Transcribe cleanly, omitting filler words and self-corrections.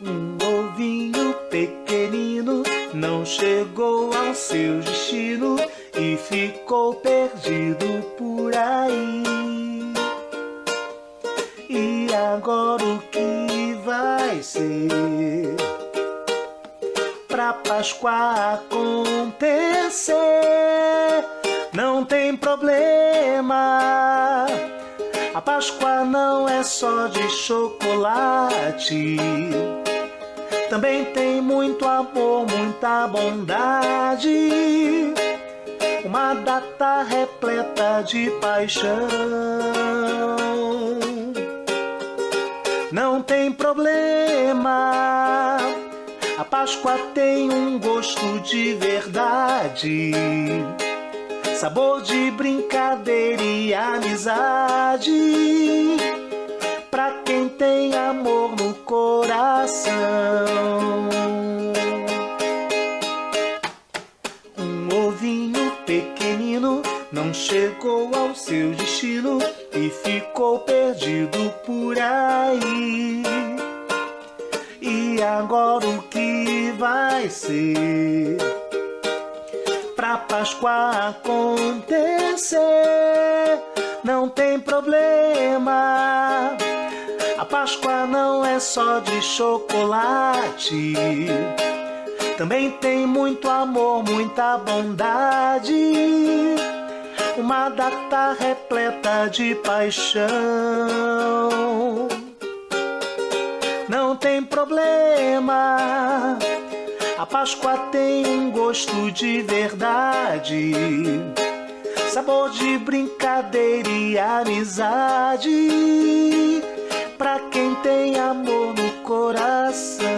Um ovinho pequenino não chegou ao seu destino e ficou perdido por aí. E agora o que vai ser pra Páscoa acontecer? Não tem problema, a Páscoa não é só de chocolate. Também tem muito amor, muita bondade, uma data repleta de paixão. Não tem problema, a Páscoa tem um gosto de verdade, sabor de brincadeira e amizade, pra quem tem amor no coração. Um ovinho pequenino não chegou ao seu destino e ficou perdido por aí. E agora o que vai ser pra Páscoa acontecer? Não tem problema, a Páscoa não é só de chocolate. Também tem muito amor, muita bondade, uma data repleta de paixão. Não tem problema, a Páscoa tem um gosto de verdade, sabor de brincadeira e amizade, pra quem tem amor no coração.